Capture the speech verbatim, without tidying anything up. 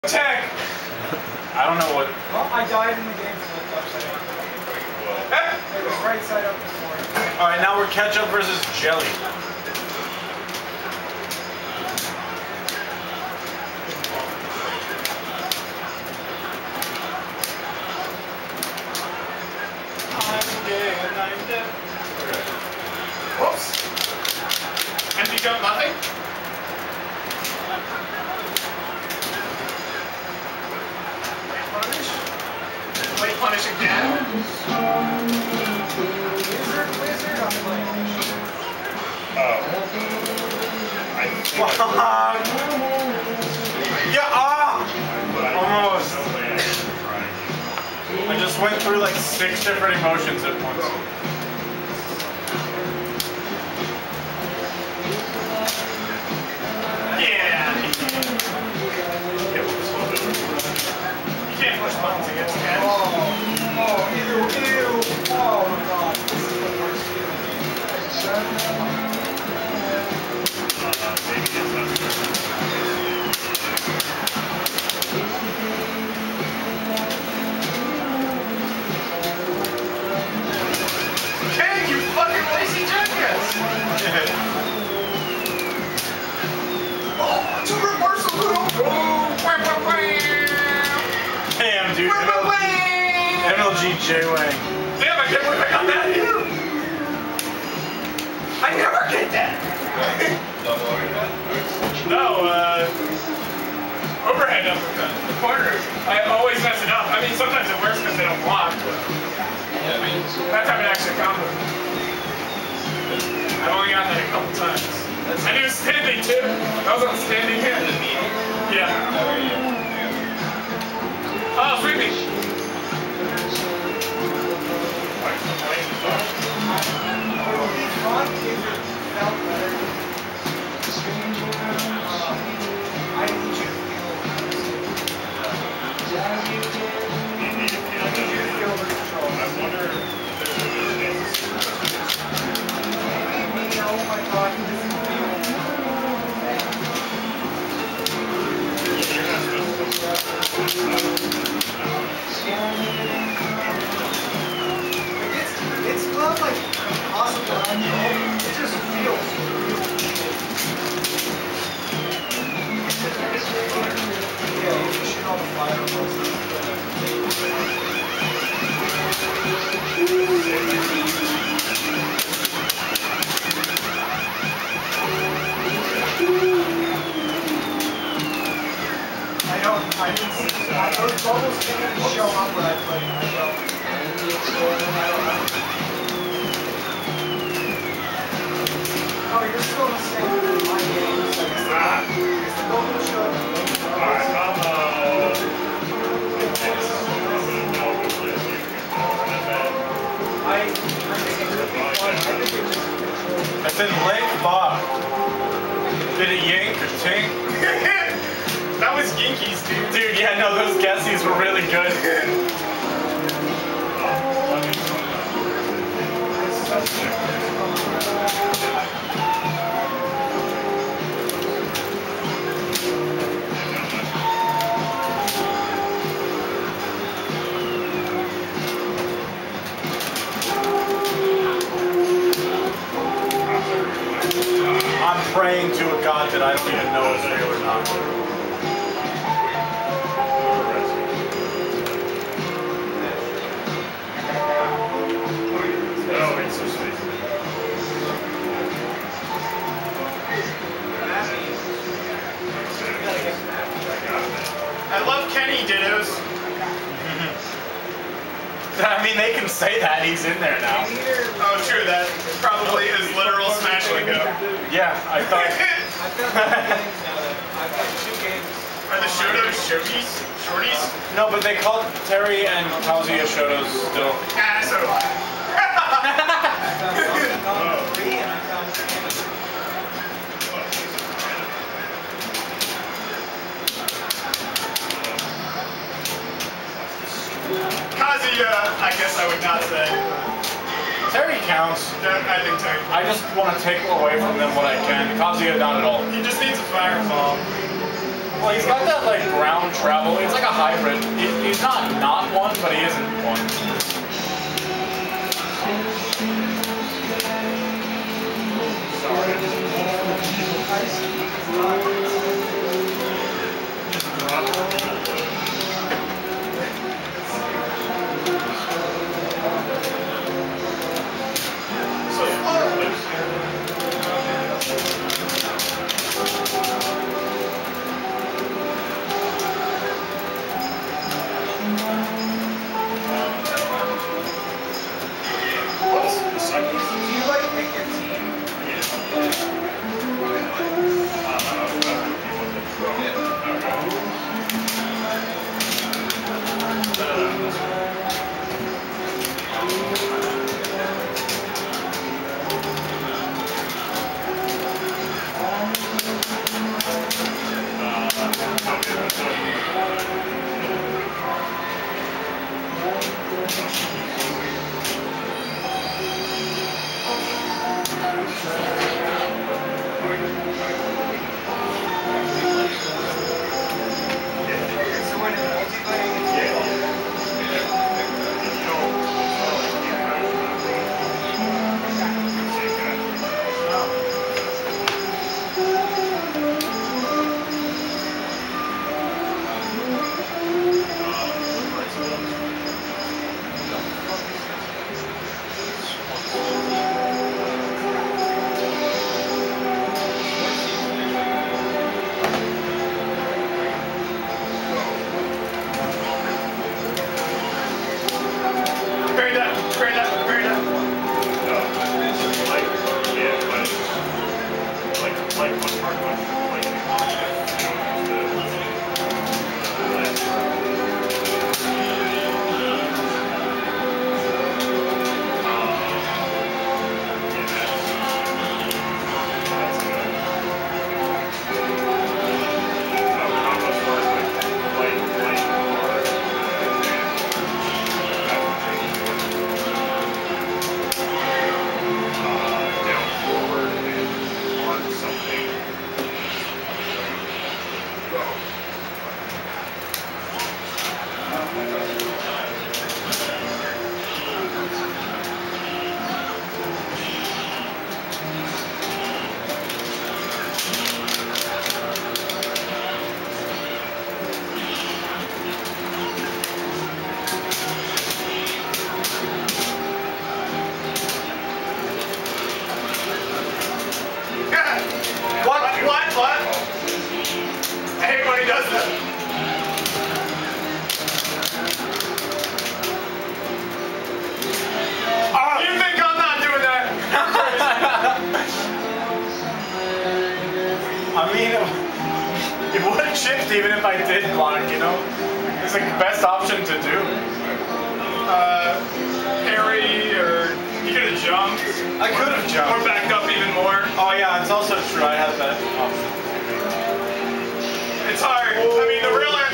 Tech! I don't know what. Well, I died in the game flipped upside down. It was right side up before. Alright, now we're ketchup versus jelly. I'm dead, I'm dead. Okay. Whoops. And you got nothing? Punish? Play punish again? Wizard, wizard, I'm playing. Oh. I Fuck! Yeah, ah! Almost. I just went through like six different emotions at once. Yeah! You can't push buttons against Ken. Oh, oh, ew, ew. Oh my god, this is the worst feeling game. Uh, maybe it's not. Ken, you fucking lazy jackass! Oh, it's a reversal move! Oh, wah, wah, wah. Damn, dude. Wah, wah, wah. M L G J-Wang. Damn, I can't believe I got that here! I never get that! No, uh... overhead uppercut. The corner. I always mess it up. I mean, sometimes it works because they don't block, but... Yeah, I mean... That time it actually combo. I've only gotten that a couple times. And he was standing, too. I was on standing here. Yeah. Oh, sweeping! I need you to feel the control. I wonder if there's a chance. Oh my god, he doesn't feel It's, it's not like impossible. It just feels real. Yeah, you shoot all the fireballs. I don't, I didn't see that. Those bubbles didn't show up when I played. I don't. Oh, you're still the same in my game. So it's the, it's the bubble show. Alright, I'm, uh... I, I think it could be fun. I think it just controls. I said leg Bob. Did it yank or tink? That was Yankees, dude. Dude, yeah, no, those guessies were really good. I'm praying to a god that I don't even know is real or not. Oh, it's so sweet. I love Kenny Dittos. I mean, they can say that. He's in there now. Oh, true. That probably is literal smash lingo. Yeah, I thought... I've got games now that I've got two games. Are the Shotos shorties? Shorties? No, but they call Terry and Kazuya Shotos still. Ah, so do I. I've got three and I've got Kazuya, I guess I would not say. Terry counts. Yeah, I think Terry. I just want to take away from them what I can. Kazuya, not at all. He just needs a fireball. Well, he's got that like ground travel. It's like a hybrid. He, he's not not one, but he isn't one. Do you like pick your team? So when it's multiplayer, Very done, very done, very done. What? What? What? I hate when he does that. Oh, you think I'm not doing that? I mean, it, it would have chipped even if I did block, you know? It's like the best option to do. Uh, parry, or you could have jumped. I could have Or jumped. backed up even more. Oh yeah, it's also true. I had that option. It's hard. I mean, the real